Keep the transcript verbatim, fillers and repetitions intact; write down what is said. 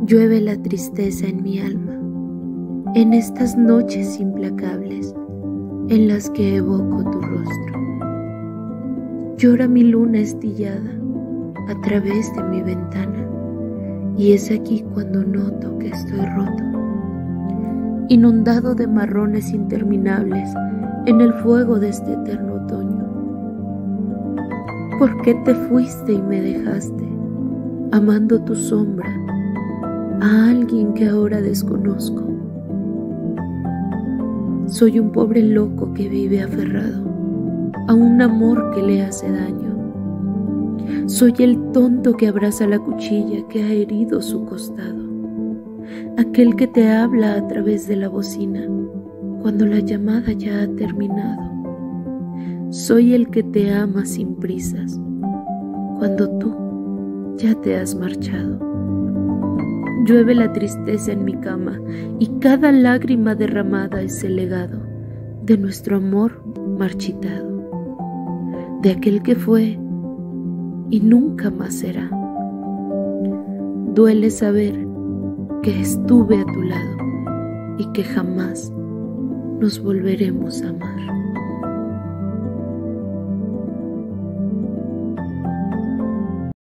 Llueve la tristeza en mi alma, en estas noches implacables en las que evoco tu rostro. Llora mi luna estillada a través de mi ventana, y es aquí cuando noto que estoy roto, inundado de marrones interminables en el fuego de este eterno otoño. ¿Por qué te fuiste y me dejaste, amando tu sombra, a alguien que ahora desconozco? Soy un pobre loco que vive aferrado a un amor que le hace daño. Soy el tonto que abraza la cuchilla que ha herido su costado, aquel que te habla a través de la bocina cuando la llamada ya ha terminado. Soy el que te ama sin prisas cuando tú ya te has marchado. Llueve la tristeza en mi cama y cada lágrima derramada es el legado de nuestro amor marchitado, de aquel que fue y nunca más será. Duele saber que estuve a tu lado y que jamás nos volveremos a amar.